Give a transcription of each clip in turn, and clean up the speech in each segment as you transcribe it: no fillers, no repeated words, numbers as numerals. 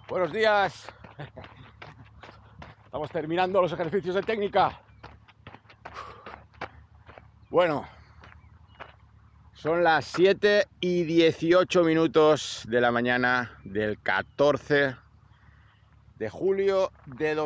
Buenos días. Estamos terminando los ejercicios de técnica. Bueno, son las 7:18 de la mañana del 14 de julio de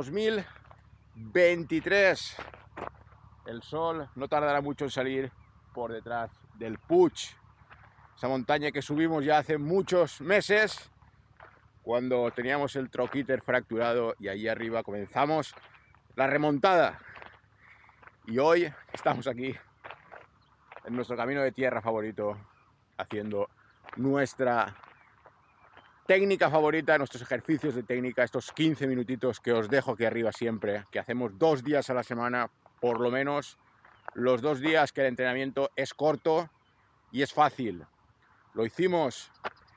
2023. El sol no tardará mucho en salir por detrás del Puig, esa montaña que subimos ya hace muchos meses, cuando teníamos el troquíter fracturado, y allí arriba comenzamos la remontada. Y hoy estamos aquí en nuestro camino de tierra favorito, haciendo nuestra técnica favorita, nuestros ejercicios de técnica, estos 15 minutitos que os dejo aquí arriba siempre, que hacemos 2 días a la semana, por lo menos los 2 días que el entrenamiento es corto y es fácil. Lo hicimos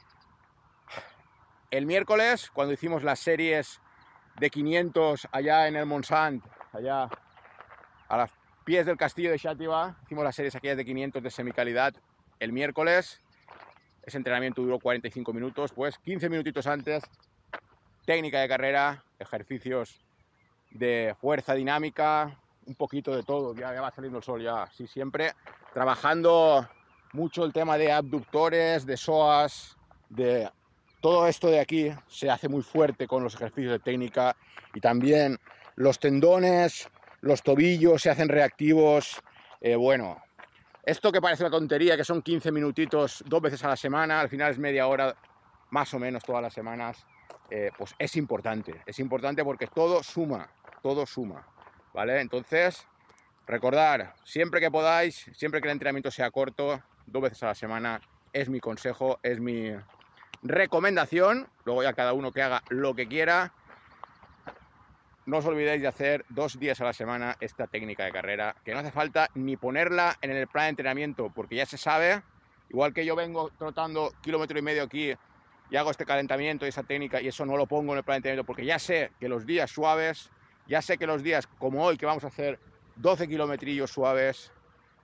el miércoles, cuando hicimos las series de 500 allá en el Montsant, allá a los pies del castillo de Xàtiva. Hicimos las series aquellas de 500 de semicalidad el miércoles. Ese entrenamiento duró 45 minutos, pues 15 minutitos antes, técnica de carrera, ejercicios de fuerza dinámica, un poquito de todo. Ya va saliendo el sol, ya, sí, siempre trabajando mucho el tema de abductores, de psoas, de todo esto de aquí. Se hace muy fuerte con los ejercicios de técnica, y también los tendones, los tobillos se hacen reactivos. Bueno, esto que parece una tontería, que son 15 minutitos 2 veces a la semana, al final es media hora más o menos todas las semanas, pues es importante porque todo suma, ¿vale? Entonces, recordar, siempre que podáis, siempre que el entrenamiento sea corto, 2 veces a la semana, es mi consejo, es mi recomendación. Luego ya cada uno que haga lo que quiera. No os olvidéis de hacer 2 días a la semana esta técnica de carrera, que no hace falta ni ponerla en el plan de entrenamiento, porque ya se sabe. Igual que yo vengo trotando 1,5 kilómetros aquí y hago este calentamiento y esa técnica, y eso no lo pongo en el plan de entrenamiento, porque ya sé que los días suaves, ya sé que los días como hoy, que vamos a hacer 12 kilometrillos suaves,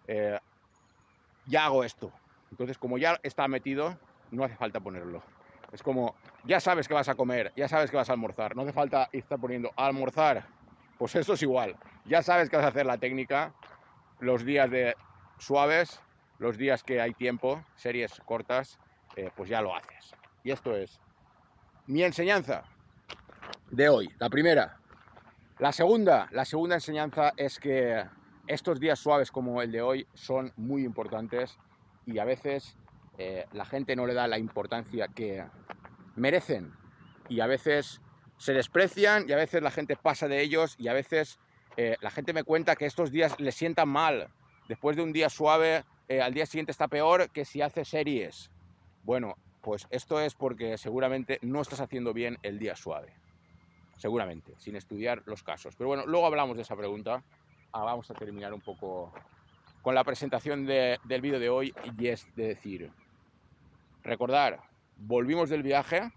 ya hago esto. Entonces, como ya está metido, no hace falta ponerlo. Es como, ya sabes que vas a comer, ya sabes que vas a almorzar, no hace falta estar poniendo a almorzar. Pues esto es igual, ya sabes que vas a hacer la técnica los días de suaves, los días que hay tiempo, series cortas, pues ya lo haces. Y esto es mi enseñanza de hoy, la primera. La segunda enseñanza es que estos días suaves como el de hoy son muy importantes, y a veces la gente no le da la importancia que merecen, y a veces se desprecian, y a veces la gente pasa de ellos, y a veces la gente me cuenta que estos días le sientan mal. Después de un día suave, al día siguiente está peor que si hace series. Bueno, pues esto es porque seguramente no estás haciendo bien el día suave. Seguramente, sin estudiar los casos. Pero bueno, luego hablamos de esa pregunta. Vamos a terminar un poco con la presentación del vídeo de hoy, y es de decir, recordar, volvimos del viaje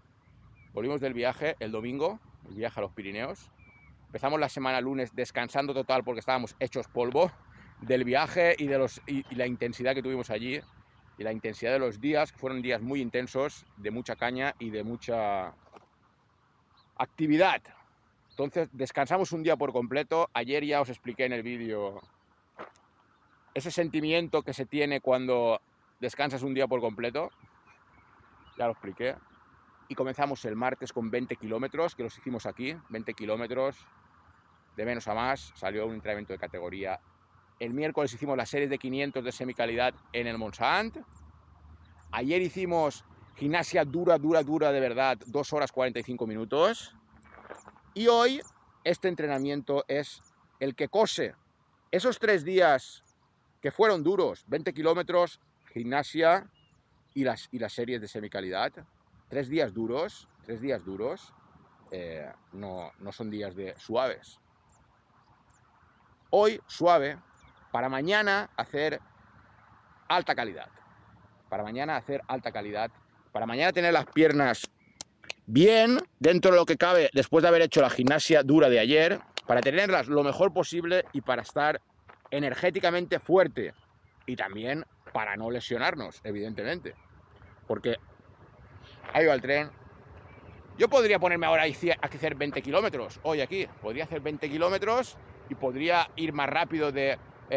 el domingo, el viaje a los Pirineos. Empezamos la semana lunes descansando total porque estábamos hechos polvo del viaje y la intensidad que tuvimos allí, y la intensidad de los días, que fueron días muy intensos, de mucha caña y de mucha actividad. Entonces descansamos un día por completo. Ayer ya os expliqué en el vídeo ese sentimiento que se tiene cuando descansas un día por completo. Ya lo expliqué. Y comenzamos el martes con 20 kilómetros, que los hicimos aquí, 20 kilómetros de menos a más. Salió un entrenamiento de categoría. El miércoles hicimos las series de 500 de semicalidad en el Montsant. Ayer hicimos gimnasia dura de verdad, 2 horas 45 minutos. Y hoy este entrenamiento es el que cose esos 3 días que fueron duros, 20 kilómetros, gimnasia y las series de semicalidad. 3 días duros, no son días de suaves. Hoy suave, para mañana hacer alta calidad. Para mañana tener las piernas bien, dentro de lo que cabe, después de haber hecho la gimnasia dura de ayer, para tenerlas lo mejor posible y para estar energéticamente fuerte, y también para no lesionarnos, evidentemente, porque ahí va el tren. Yo podría ponerme ahora a hacer 20 kilómetros, hoy aquí, podría hacer 20 kilómetros y podría ir más rápido de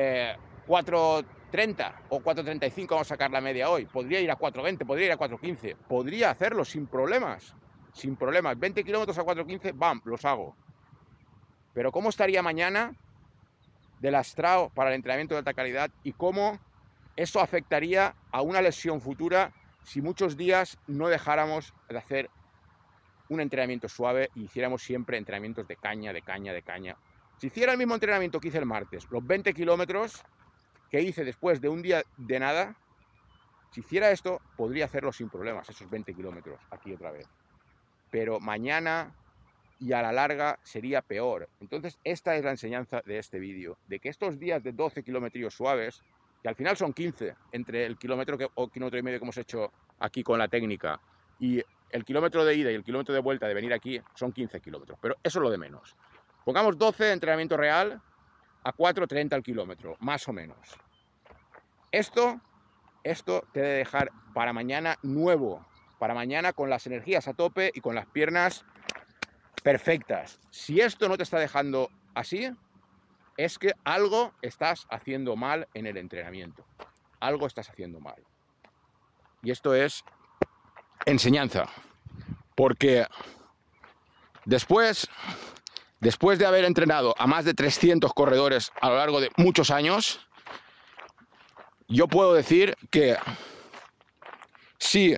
4:30 o 4:35, vamos a sacar la media hoy, podría ir a 4:20, podría ir a 4:15, podría hacerlo sin problemas, 20 kilómetros a 4:15, bam, los hago. Pero ¿cómo estaría mañana de lastrado para el entrenamiento de alta calidad y cómo eso afectaría a una lesión futura si muchos días no dejáramos de hacer un entrenamiento suave y hiciéramos siempre entrenamientos de caña, de caña, de caña? Si hiciera el mismo entrenamiento que hice el martes, los 20 kilómetros que hice después de un día de nada, si hiciera esto, podría hacerlo sin problemas, esos 20 kilómetros aquí otra vez. Pero mañana y a la larga sería peor. Entonces, esta es la enseñanza de este vídeo, de que estos días de 12 kilómetros suaves, que al final son 15, entre el kilómetro o kilómetro y medio que hemos hecho aquí con la técnica, y el kilómetro de ida y el kilómetro de vuelta de venir aquí, son 15 kilómetros, pero eso es lo de menos. Pongamos 12 de entrenamiento real a 4:30 al kilómetro, más o menos. Esto te debe dejar para mañana nuevo, para mañana con las energías a tope y con las piernas perfectas. Si esto no te está dejando así, es que algo estás haciendo mal en el entrenamiento. Algo estás haciendo mal. Y esto es enseñanza. Porque después de haber entrenado a más de 300 corredores a lo largo de muchos años, yo puedo decir que si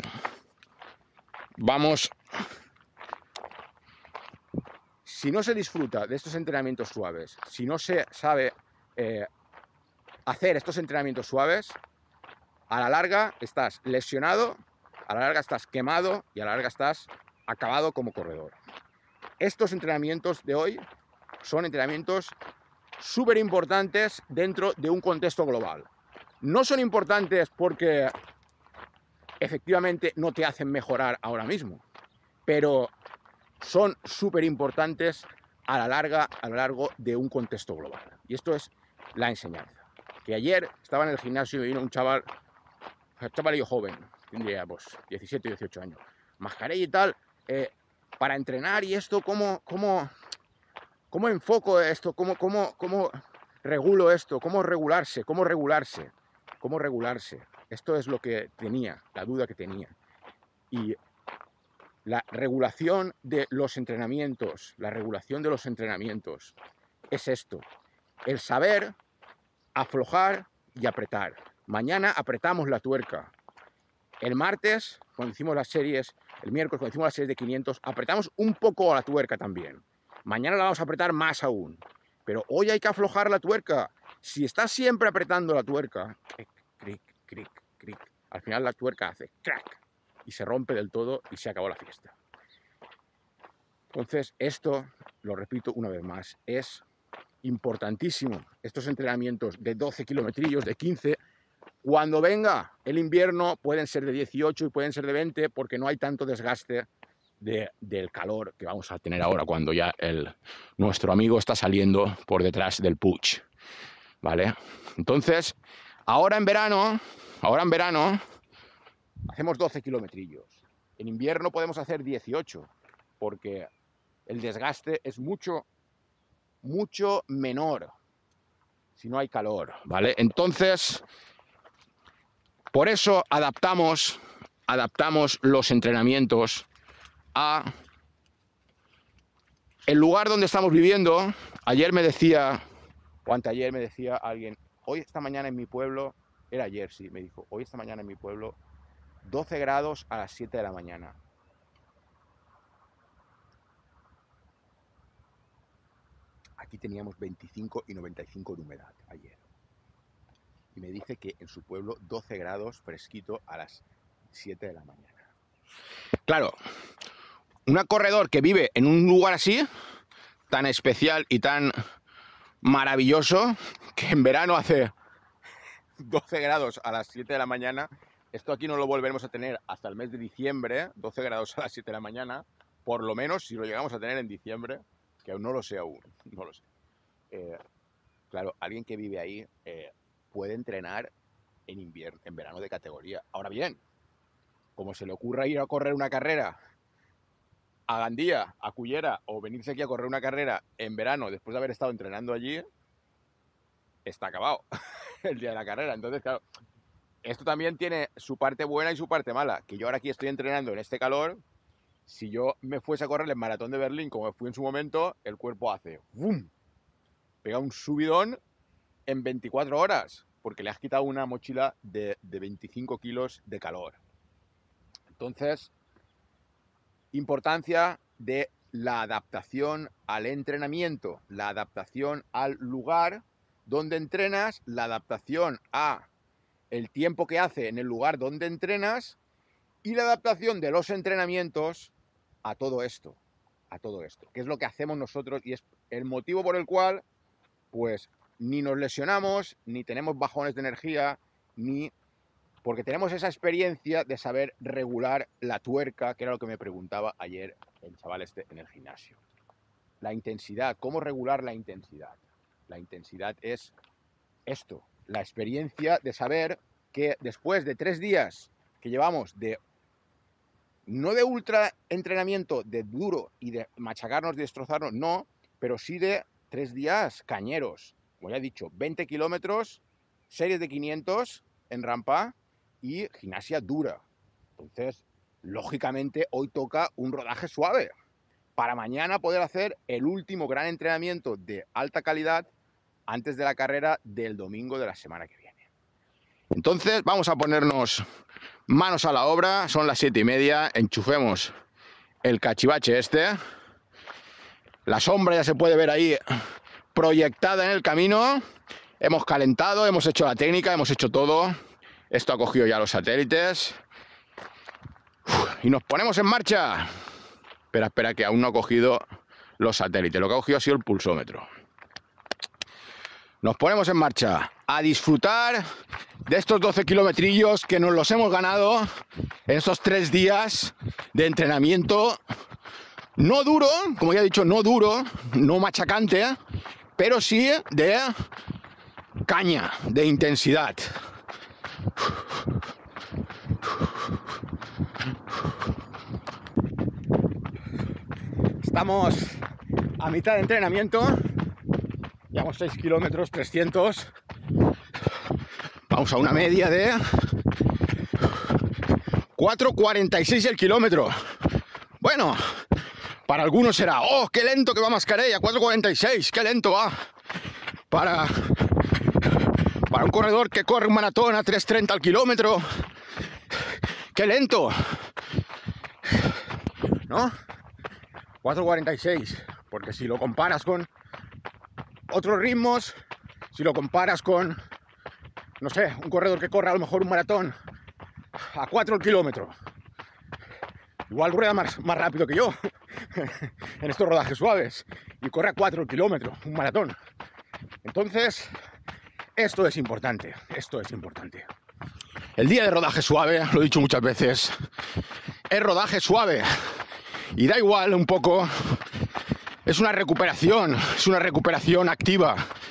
no se disfruta de estos entrenamientos suaves, si no se sabe hacer estos entrenamientos suaves, a la larga estás lesionado, a la larga estás quemado y a la larga estás acabado como corredor. Estos entrenamientos de hoy son entrenamientos súper importantes dentro de un contexto global. No son importantes porque efectivamente no te hacen mejorar ahora mismo, pero son súper importantes a la larga, a lo largo de un contexto global. Y esto es la enseñanza. Que ayer estaba en el gimnasio y vino un chavalillo joven, tendría pues 17, 18 años, mascarilla y tal, para entrenar y esto, ¿cómo enfoco esto? ¿Cómo regulo esto? ¿Cómo regularse? Esto es lo que tenía, la duda que tenía. Y la regulación de los entrenamientos, es esto, el saber aflojar y apretar. Mañana apretamos la tuerca. El martes, cuando hicimos las series, el miércoles, cuando hicimos las series de 500, apretamos un poco a la tuerca también. Mañana la vamos a apretar más aún. Pero hoy hay que aflojar la tuerca. Si estás siempre apretando la tuerca, cric, cric, cric, cric, al final la tuerca hace crack y se rompe del todo y se acabó la fiesta. Entonces, esto, lo repito una vez más, es importantísimo. Estos entrenamientos de 12 kilometrillos, de 15, cuando venga el invierno pueden ser de 18 y pueden ser de 20 porque no hay tanto desgaste del calor que vamos a tener ahora cuando ya nuestro amigo está saliendo por detrás del Puig, ¿vale? Entonces, ahora en verano hacemos 12 kilometrillos. En invierno podemos hacer 18 porque el desgaste es mucho menor si no hay calor, ¿vale? Entonces, por eso adaptamos los entrenamientos a el lugar donde estamos viviendo. Ayer me decía, o anteayer me decía alguien, esta mañana en mi pueblo, era ayer, sí, me dijo, esta mañana en mi pueblo, 12 grados a las 7 de la mañana. Aquí teníamos 25 y 95 de humedad ayer. Y me dice que en su pueblo 12 grados fresquito a las 7 de la mañana. Claro, un corredor que vive en un lugar así, tan especial y tan maravilloso, que en verano hace 12 grados a las 7 de la mañana, esto aquí no lo volveremos a tener hasta el mes de diciembre, 12 grados a las 7 de la mañana, por lo menos si lo llegamos a tener en diciembre, que aún no lo sé aún, no lo sé. Claro, alguien que vive ahí puede entrenar en invierno, en verano de categoría. Ahora bien, como se le ocurra ir a correr una carrera a Gandía, a Cullera o venirse aquí a correr una carrera en verano después de haber estado entrenando allí, está acabado el día de la carrera. Entonces, claro, esto también tiene su parte buena y su parte mala. Que yo ahora aquí estoy entrenando en este calor, si yo me fuese a correr el maratón de Berlín como fui en su momento, el cuerpo hace ¡bum! Pega un subidón en 24 horas, porque le has quitado una mochila de 25 kilos de calor. Entonces, importancia de la adaptación al entrenamiento, la adaptación al lugar donde entrenas, la adaptación a el tiempo que hace en el lugar donde entrenas y la adaptación de los entrenamientos a todo esto, que es lo que hacemos nosotros y es el motivo por el cual pues ni nos lesionamos, ni tenemos bajones de energía, ni porque tenemos esa experiencia de saber regular la tuerca, que era lo que me preguntaba ayer el chaval este en el gimnasio. La intensidad, ¿cómo regular la intensidad? La intensidad es esto, la experiencia de saber que después de 3 días que llevamos de, no de ultra entrenamiento, de duro y de machacarnos, de destrozarnos, no, pero sí de 3 días cañeros, como ya he dicho, 20 kilómetros, series de 500 en rampa y gimnasia dura. Entonces, lógicamente, hoy toca un rodaje suave para mañana poder hacer el último gran entrenamiento de alta calidad antes de la carrera del domingo de la semana que viene. Entonces, vamos a ponernos manos a la obra, son las 7:30, enchufemos el cachivache este. La sombra ya se puede ver ahí proyectada en el camino. Hemos calentado, hemos hecho la técnica, hemos hecho todo. Esto ha cogido ya los satélites. Y nos ponemos en marcha. Espera, que aún no ha cogido los satélites. Lo que ha cogido ha sido el pulsómetro. Nos ponemos en marcha a disfrutar de estos 12 kilometrillos que nos los hemos ganado en estos 3 días de entrenamiento. No duro, como ya he dicho, no duro, no machacante, pero sí de caña, de intensidad. Estamos a mitad de entrenamiento, llevamos 6 kilómetros 300, vamos a una media de 4,46 el kilómetro. Bueno, para algunos será, ¡oh, qué lento que va Mascarell! 4,46, qué lento va. Para un corredor que corre un maratón a 3,30 al kilómetro, qué lento, ¿no? 4,46, porque si lo comparas con otros ritmos, si lo comparas con, no sé, un corredor que corre a lo mejor un maratón a 4 el kilómetro, igual rueda más rápido que yo en estos rodajes suaves y corre a 4 el kilómetro, un maratón. Entonces, esto es importante, esto es importante. El día de rodaje suave, lo he dicho muchas veces, es rodaje suave. Y da igual un poco, es una recuperación activa.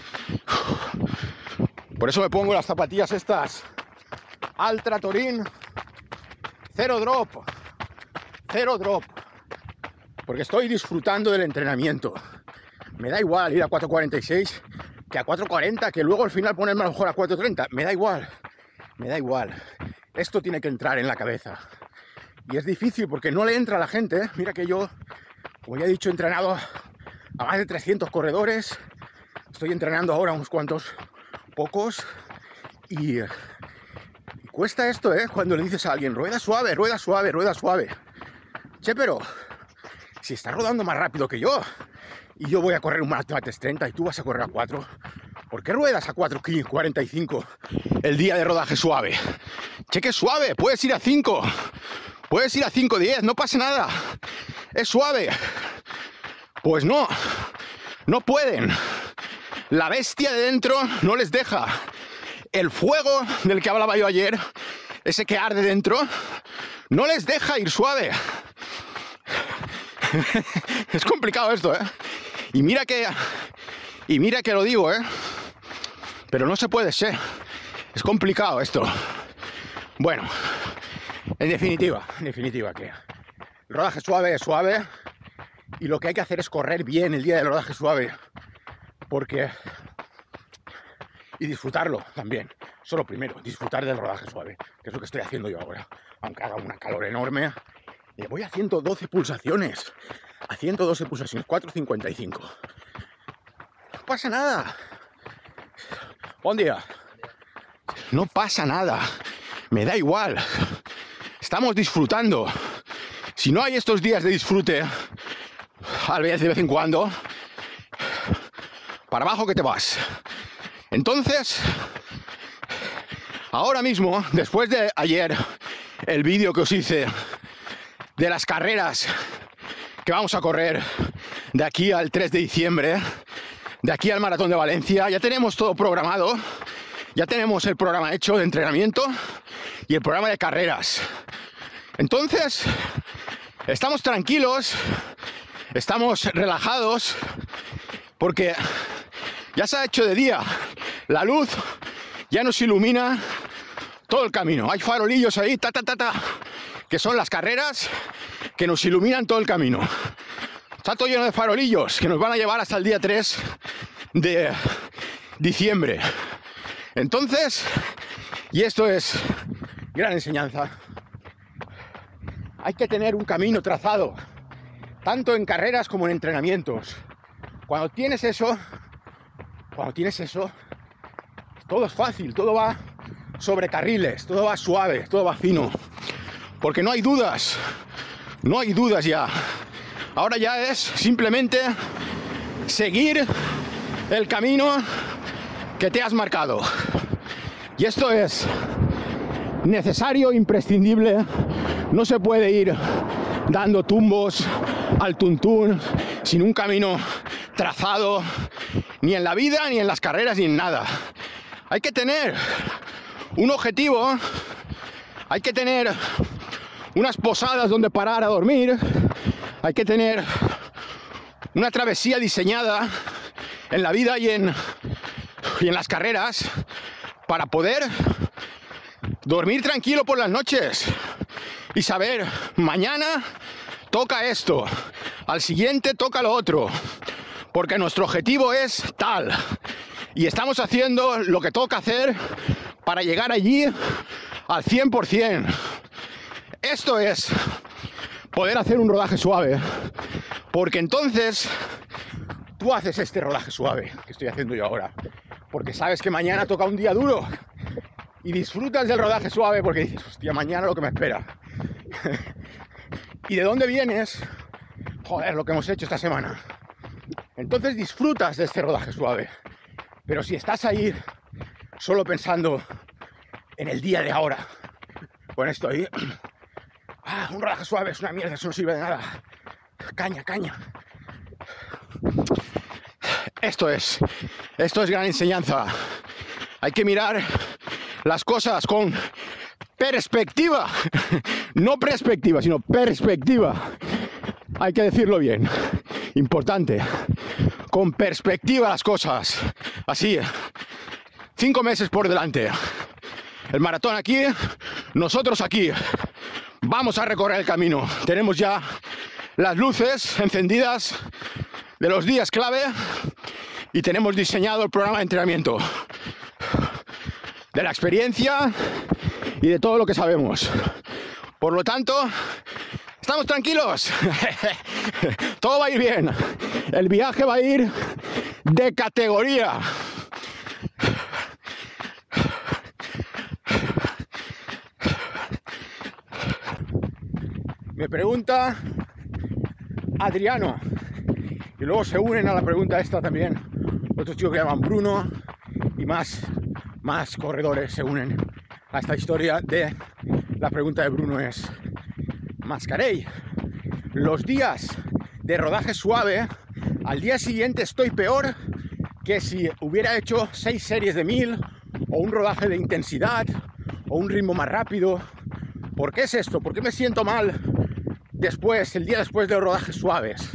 Por eso me pongo las zapatillas estas, Altra Torin, cero drop, porque estoy disfrutando del entrenamiento. Me da igual ir a 4,46 que a 4,40, que luego al final ponerme a lo mejor a 4,30, me da igual. Esto tiene que entrar en la cabeza. Y es difícil porque no le entra a la gente, ¿eh? Mira que yo, como ya he dicho, he entrenado a más de 300 corredores. Estoy entrenando ahora unos cuantos pocos. Y cuesta esto, ¿eh? Cuando le dices a alguien, rueda suave. Che, pero si estás rodando más rápido que yo y yo voy a correr un maratón a 3,30 y tú vas a correr a 4, ¿por qué ruedas a 4,45 el día de rodaje suave? Che, que suave, puedes ir a 5. Puedes ir a 5,10, no pasa nada. Es suave. Pues no pueden. La bestia de dentro no les deja. El fuego del que hablaba yo ayer, ese que arde dentro, no les deja ir suave. Es complicado esto, ¿eh? Y mira que lo digo, ¿eh? Pero no se puede ser. Es complicado esto. Bueno, en definitiva, que el rodaje suave es suave, Y lo que hay que hacer es correr bien el día del rodaje suave, porque... y disfrutarlo también. Eso lo primero, disfrutar del rodaje suave, que es lo que estoy haciendo yo ahora. Aunque haga una calor enorme, y voy a 112 pulsaciones. A 112 pulsaciones, 4.55. No pasa nada. Buen día. No pasa nada. Me da igual. Estamos disfrutando. Si no hay estos días de disfrute, a veces de vez en cuando, para abajo que te vas. Entonces, ahora mismo, después de ayer, el vídeo que os hice de las carreras que vamos a correr de aquí al 3 de diciembre, de aquí al Maratón de Valencia, ya tenemos todo programado, ya tenemos el programa hecho de entrenamiento y el programa de carreras. Entonces, estamos tranquilos, estamos relajados, porque ya se ha hecho de día, la luz ya nos ilumina todo el camino. Hay farolillos ahí, que son las carreras que nos iluminan todo el camino. Está todo lleno de farolillos que nos van a llevar hasta el día 3 de diciembre. Entonces, y esto es gran enseñanza, hay que tener un camino trazado, tanto en carreras como en entrenamientos. Cuando tienes eso, todo es fácil, todo va sobre carriles, todo va suave, todo va fino, porque no hay dudas ya. Ahora ya es simplemente seguir el camino que te has marcado. Y esto es necesario, imprescindible. No se puede ir dando tumbos al tuntún sin un camino trazado, ni en la vida, ni en las carreras, ni en nada. Hay que tener un objetivo, hay que tener unas posadas donde parar a dormir, hay que tener una travesía diseñada en la vida y en las carreras para poder dormir tranquilo por las noches y saber, mañana toca esto, al siguiente toca lo otro, porque nuestro objetivo es tal y estamos haciendo lo que toca hacer para llegar allí al 100%. Esto es poder hacer un rodaje suave, porque entonces tú haces este rodaje suave que estoy haciendo yo ahora, porque sabes que mañana toca un día duro y disfrutas del rodaje suave porque dices, hostia, mañana lo que me espera. ¿Y de dónde vienes? Joder, lo que hemos hecho esta semana. Entonces disfrutas de este rodaje suave. Pero si estás ahí solo pensando en el día de ahora, con esto ahí, un rodaje suave es una mierda, eso no sirve de nada. Caña. Esto es gran enseñanza. Hay que mirar las cosas con perspectiva, no perspectiva, sino perspectiva. Hay que decirlo bien, importante, con perspectiva las cosas. Así, 5 meses por delante, el maratón aquí, nosotros aquí. Vamos a recorrer el camino. Tenemos ya las luces encendidas de los días clave y tenemos diseñado el programa de entrenamiento, de la experiencia y de todo lo que sabemos. Por lo tanto, estamos tranquilos. Todo va a ir bien. El viaje va a ir de categoría. Me pregunta Adriano, y luego se unen a la pregunta esta también otros chicos que llaman Bruno, y más corredores se unen a esta historia de la pregunta de Bruno es: Mascarell, los días de rodaje suave, al día siguiente estoy peor que si hubiera hecho 6 series de 1000 o un rodaje de intensidad o un ritmo más rápido. ¿Por qué es esto? ¿Por qué me siento mal el día después de los rodajes suaves?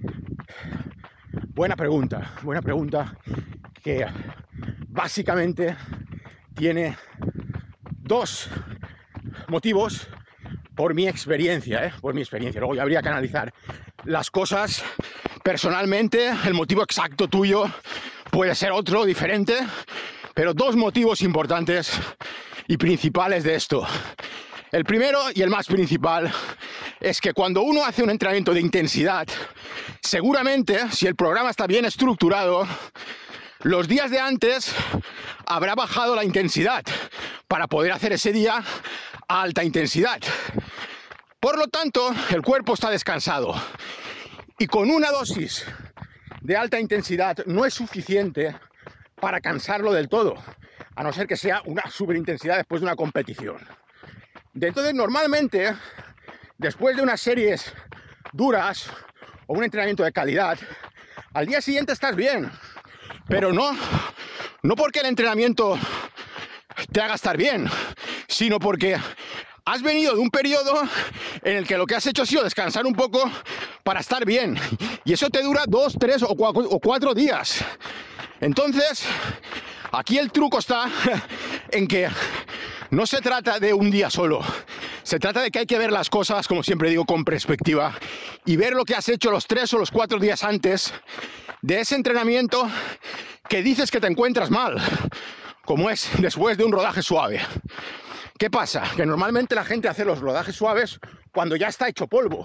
Buena pregunta que básicamente tiene 2 motivos por mi experiencia, Luego ya habría que analizar las cosas personalmente, el motivo exacto tuyo puede ser otro, diferente, pero dos motivos importantes y principales de esto. El primero y el más principal es que cuando uno hace un entrenamiento de intensidad, seguramente, si el programa está bien estructurado, los días de antes habrá bajado la intensidad para poder hacer ese día a alta intensidad. Por lo tanto, el cuerpo está descansado. Y con una dosis de alta intensidad no es suficiente para cansarlo del todo, a no ser que sea una superintensidad después de una competición. Entonces, normalmente, después de unas series duras o un entrenamiento de calidad, al día siguiente estás bien, pero no porque el entrenamiento te haga estar bien, sino porque has venido de un periodo en el que lo que has hecho ha sido descansar un poco para estar bien, y eso te dura 2, 3 o 4 días. Entonces, aquí el truco está en que no se trata de un día solo, se trata de que hay que ver las cosas, como siempre digo, con perspectiva y ver lo que has hecho los 3 o los 4 días antes de ese entrenamiento que dices que te encuentras mal, como es después de un rodaje suave. ¿Qué pasa? Que normalmente la gente hace los rodajes suaves cuando ya está hecho polvo.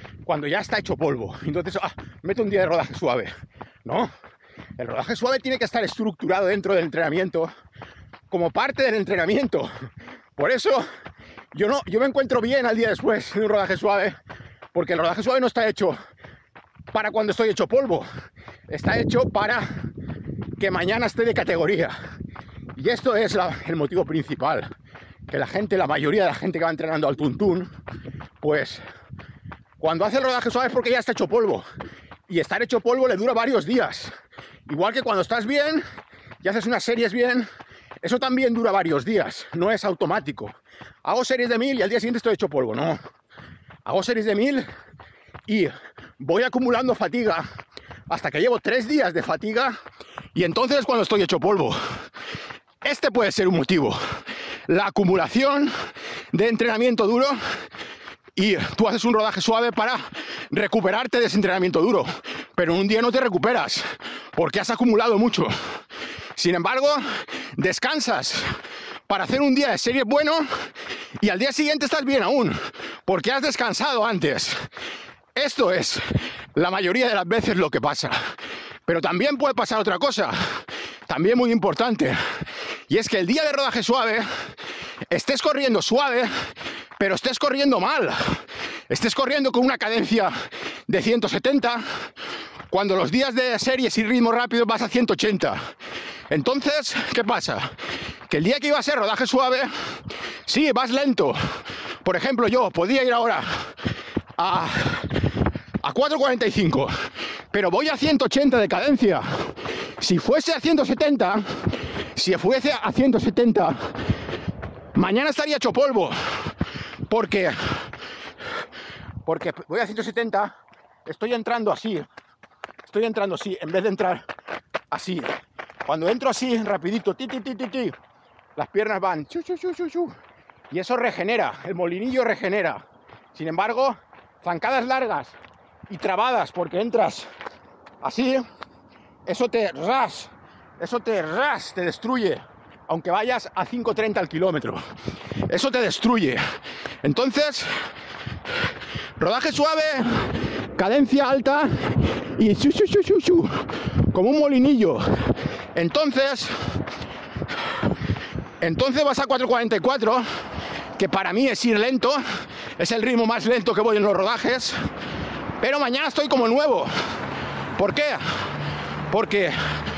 Entonces, mete un día de rodaje suave. No, el rodaje suave tiene que estar estructurado dentro del entrenamiento como parte del entrenamiento. Por eso yo me encuentro bien al día después de un rodaje suave, porque el rodaje suave no está hecho para cuando estoy hecho polvo, está hecho para que mañana esté de categoría. Y esto es el motivo principal, que la mayoría de la gente que va entrenando al tuntún, pues cuando hace el rodaje suave es porque ya está hecho polvo, y estar hecho polvo le dura varios días. Igual que cuando estás bien y haces unas series bien, eso también dura varios días, no es automático. Hago series de 1000 y al día siguiente estoy hecho polvo, no. Hago series de 1000 y voy acumulando fatiga hasta que llevo 3 días de fatiga, y entonces es cuando estoy hecho polvo. Este puede ser un motivo, la acumulación de entrenamiento duro, y tú haces un rodaje suave para recuperarte de ese entrenamiento duro, pero en un día no te recuperas porque has acumulado mucho. Sin embargo, descansas para hacer un día de serie bueno y al día siguiente estás bien aún porque has descansado antes. Esto es la mayoría de las veces lo que pasa. Pero también puede pasar otra cosa, también muy importante, y es que el día de rodaje suave estés corriendo suave, pero estés corriendo mal. Estés corriendo con una cadencia de 170, cuando los días de series y ritmo rápido vas a 180. Entonces, ¿qué pasa? Que el día que iba a ser rodaje suave, sí, vas lento. Por ejemplo, yo podía ir ahora a 4:45, pero voy a 180 de cadencia. Si fuese a 170, mañana estaría hecho polvo. Porque voy a 170, estoy entrando así, en vez de entrar así. Cuando entro así, rapidito, las piernas van, chu, y eso regenera, el molinillo regenera. Sin embargo, zancadas largas y trabadas porque entras así, eso te destruye, aunque vayas a 5:30 al kilómetro. Eso te destruye. Entonces, rodaje suave, cadencia alta y como un molinillo. Entonces vas a 4:44, que para mí es ir lento, es el ritmo más lento que voy en los rodajes, pero mañana estoy como nuevo. ¿Por qué? Porque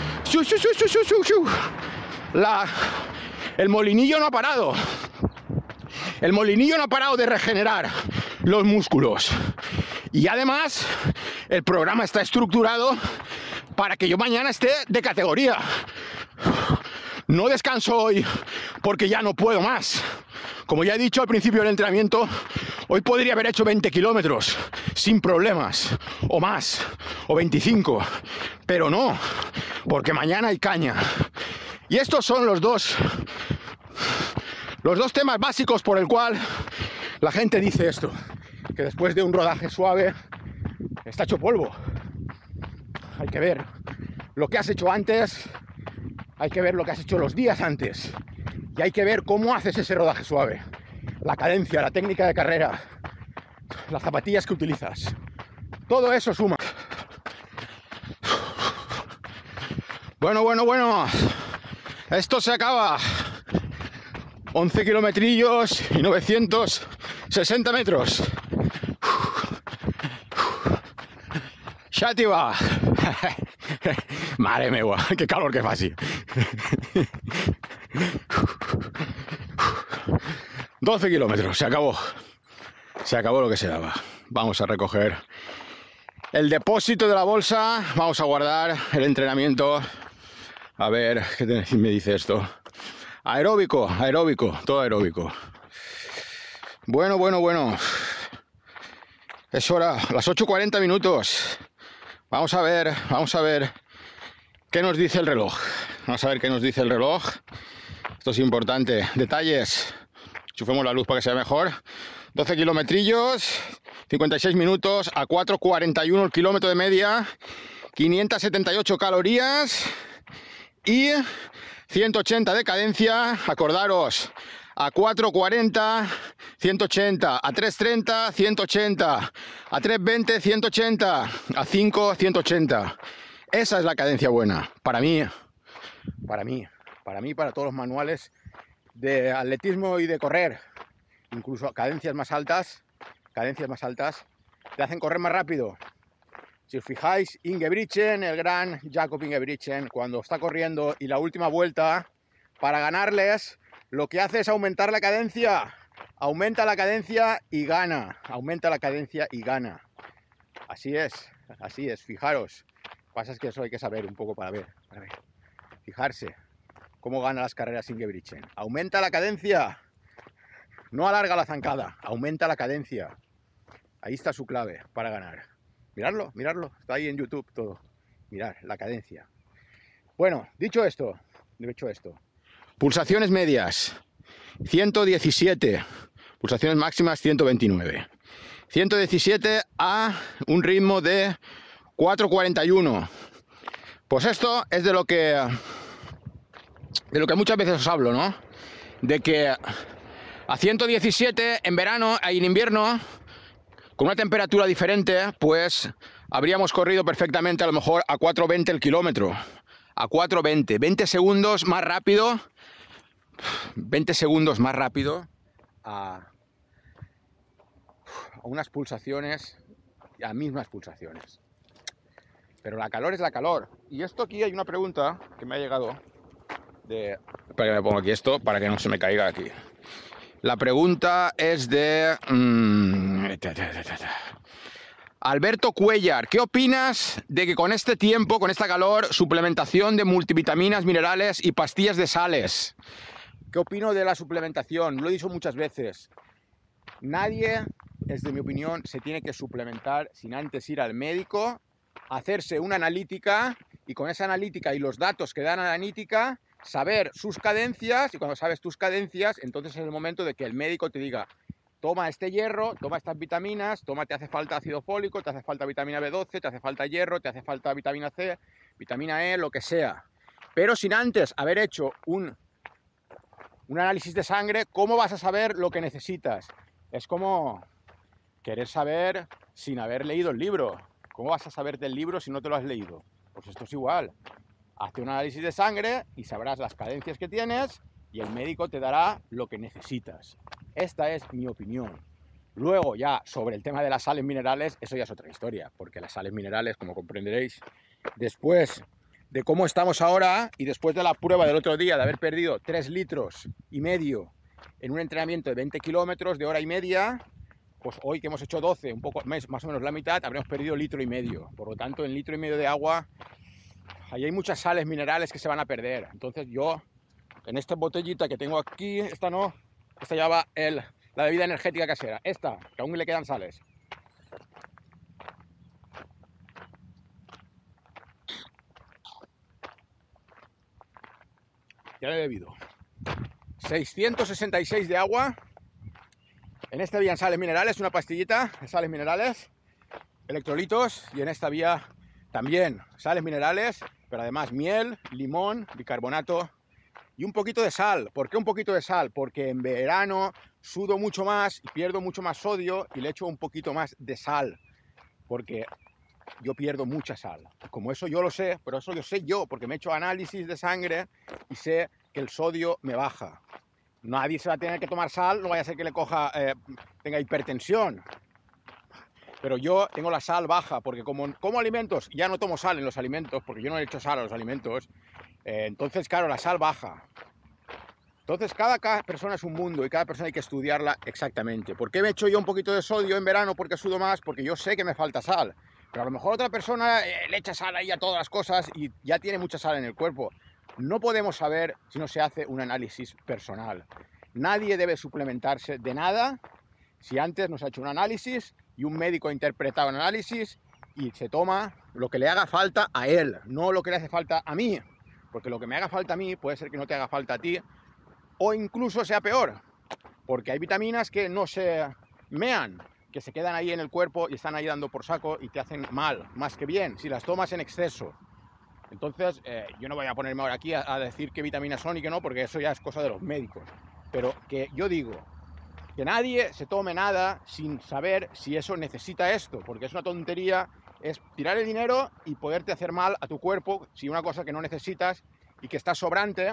el molinillo no ha parado. El molinillo no ha parado de regenerar los músculos. Y además, el programa está estructurado para que yo mañana esté de categoría. No descanso hoy porque ya no puedo más. Como ya he dicho al principio del entrenamiento, hoy podría haber hecho 20 kilómetros sin problemas, o más, o 25. Pero no, porque mañana hay caña. Y estos son los dos temas básicos por el cual la gente dice esto, que después de un rodaje suave está hecho polvo. Hay que ver lo que has hecho antes, hay que ver lo que has hecho los días antes, y hay que ver cómo haces ese rodaje suave, la cadencia, la técnica de carrera, las zapatillas que utilizas. Todo eso suma. Bueno. Esto se acaba. 11 kilometrillos y 960 metros. Xàtiva. Mare meva, qué calor que fa así. 12 kilómetros, se acabó. Se acabó lo que se daba. Vamos a recoger el depósito de la bolsa. Vamos a guardar el entrenamiento. A ver, ¿qué me dice esto? Aeróbico, todo aeróbico. Bueno. Es hora, las 8:40 minutos. Vamos a ver qué nos dice el reloj. Esto es importante. Detalles. Enchufemos la luz para que sea mejor. 12 kilometrillos, 56 minutos, a 4:41 el kilómetro de media, 578 calorías y 180 de cadencia. Acordaros, a 4:40, 180, a 3:30, 180, a 3:20, 180, a 5, 180. Esa es la cadencia buena, para mí, para todos los manuales de atletismo y de correr. Incluso cadencias más altas te hacen correr más rápido. Si os fijáis, Ingebrigtsen, el gran Jakob Ingebrigtsen, cuando está corriendo y la última vuelta, para ganarles, lo que hace es aumentar la cadencia. Aumenta la cadencia y gana. Así es, fijaros. Lo que pasa es que eso hay que saber un poco para ver. Fijarse cómo gana las carreras Ingebrigtsen. Aumenta la cadencia. No alarga la zancada, aumenta la cadencia. Ahí está su clave para ganar. Miradlo, está ahí en YouTube todo. Mirad, la cadencia. Bueno, dicho esto, pulsaciones medias, 117. Pulsaciones máximas, 129. 117 a un ritmo de 4:41. Pues esto es de lo que muchas veces os hablo, ¿no? De que a 117 en verano y en invierno, con una temperatura diferente, pues habríamos corrido perfectamente a lo mejor a 4:20 el kilómetro. A 4:20, 20 segundos más rápido. 20 segundos más rápido a unas pulsaciones, a mismas pulsaciones. Pero la calor es la calor. Y esto aquí hay una pregunta que me ha llegado Espera que me pongo aquí esto para que no se me caiga aquí. La pregunta es de Alberto Cuellar. ¿Qué opinas de que con este tiempo, con esta calor, suplementación de multivitaminas, minerales y pastillas de sales? ¿Qué opino de la suplementación? Lo he dicho muchas veces. Nadie, desde mi opinión, se tiene que suplementar sin antes ir al médico, hacerse una analítica y con esa analítica y los datos que dan a la analítica, saber sus cadencias, y cuando sabes tus cadencias, entonces es el momento de que el médico te diga: toma este hierro, toma estas vitaminas, te hace falta ácido fólico, te hace falta vitamina B12, te hace falta hierro, te hace falta vitamina C, vitamina E, lo que sea. Pero sin antes haber hecho un análisis de sangre, ¿cómo vas a saber lo que necesitas? Es como querer saber sin haber leído el libro. ¿Cómo vas a saber del libro si no te lo has leído? Pues esto es igual. Hazte un análisis de sangre y sabrás las cadencias que tienes y el médico te dará lo que necesitas. Esta es mi opinión. Luego ya sobre el tema de las sales minerales, eso ya es otra historia, porque las sales minerales, como comprenderéis, después de cómo estamos ahora y después de la prueba del otro día de haber perdido 3,5 litros en un entrenamiento de 20 kilómetros de hora y media, pues hoy que hemos hecho 12, un poco más o menos la mitad, habremos perdido 1,5 litros. Por lo tanto, en 1,5 litros de agua, ahí hay muchas sales minerales que se van a perder. Entonces yo, en esta botellita que tengo aquí, esta ya va la bebida energética casera. Esta, que aún le quedan sales. Ya lo he bebido. 666 de agua. En este habían sales minerales, una pastillita de sales minerales. electrolitos y en esta vía también sales minerales, pero además miel, limón, bicarbonato y un poquito de sal. ¿Por qué un poquito de sal? Porque en verano sudo mucho más y pierdo mucho más sodio y le echo un poquito más de sal, porque yo pierdo mucha sal. Como eso yo lo sé, pero eso lo sé yo, porque me he hecho análisis de sangre y sé que el sodio me baja. Nadie se va a tener que tomar sal, no vaya a ser que le coja, tenga hipertensión. Pero yo tengo la sal baja, porque como alimentos, ya no tomo sal en los alimentos, porque yo no he hecho sal a los alimentos, entonces claro, la sal baja. Entonces cada persona es un mundo y cada persona hay que estudiarla exactamente. ¿Por qué me echo yo un poquito de sodio en verano? Porque sudo más, porque yo sé que me falta sal. Pero a lo mejor otra persona le echa sal ahí a todas las cosas y ya tiene mucha sal en el cuerpo. No podemos saber si no se hace un análisis personal. Nadie debe suplementarse de nada si antes nos ha hecho un análisis y un médico ha interpretado el análisis y se toma lo que le haga falta a él, no lo que le hace falta a mí. Porque lo que me haga falta a mí puede ser que no te haga falta a ti, o incluso sea peor, porque hay vitaminas que no se mean, que se quedan ahí en el cuerpo y están ahí dando por saco y te hacen mal, más que bien, si las tomas en exceso. Entonces, yo no voy a ponerme ahora aquí a decir qué vitaminas son y qué no, porque eso ya es cosa de los médicos. Pero que yo digo, que nadie se tome nada sin saber si eso necesita esto, porque es una tontería, es tirar el dinero y poderte hacer mal a tu cuerpo si una cosa que no necesitas y que está sobrante.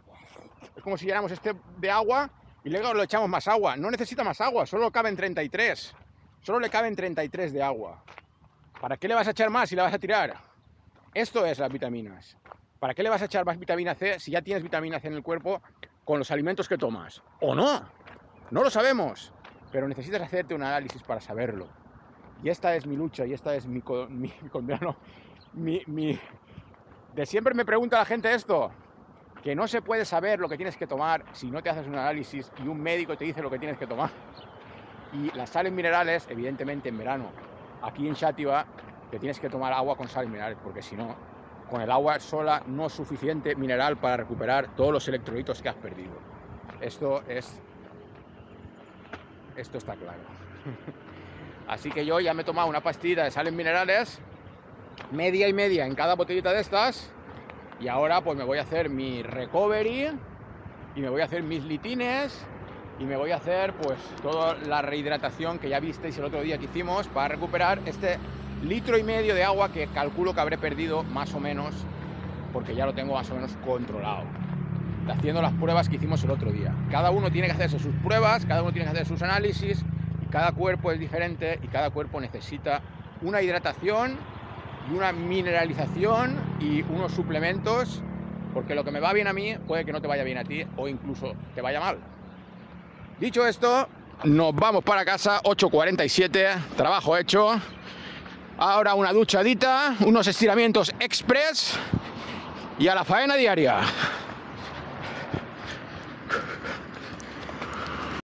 Es como si llenamos este de agua y luego le echamos más agua. No necesita más agua, solo caben 33. Solo le caben 33 de agua. ¿Para qué le vas a echar más si la vas a tirar? Esto es las vitaminas. ¿Para qué le vas a echar más vitamina C si ya tienes vitamina C en el cuerpo con los alimentos que tomas? ¿O no? No lo sabemos. Pero necesitas hacerte un análisis para saberlo. Y esta es mi lucha y esta es mi condena. De siempre me pregunta la gente esto. Que no se puede saber lo que tienes que tomar si no te haces un análisis y un médico te dice lo que tienes que tomar. Y las sales minerales, evidentemente en verano, aquí en Xàtiva, te tienes que tomar agua con sales minerales, porque si no, con el agua sola no es suficiente mineral para recuperar todos los electrolitos que has perdido. Esto está claro. Así que yo ya me he tomado una pastillita de sales minerales, media y media en cada botellita de estas. Y ahora pues me voy a hacer mi recovery y me voy a hacer mis litines y me voy a hacer pues toda la rehidratación que ya visteis el otro día que hicimos para recuperar este 1,5 litros de agua que calculo que habré perdido más o menos, porque ya lo tengo más o menos controlado. Haciendo las pruebas que hicimos el otro día. Cada uno tiene que hacerse sus pruebas, cada uno tiene que hacer sus análisis, y cada cuerpo es diferente y cada cuerpo necesita una hidratación y una mineralización y unos suplementos, porque lo que me va bien a mí puede que no te vaya bien a ti o incluso te vaya mal. Dicho esto, nos vamos para casa, 8:47, trabajo hecho. Ahora una duchadita, unos estiramientos express y a la faena diaria.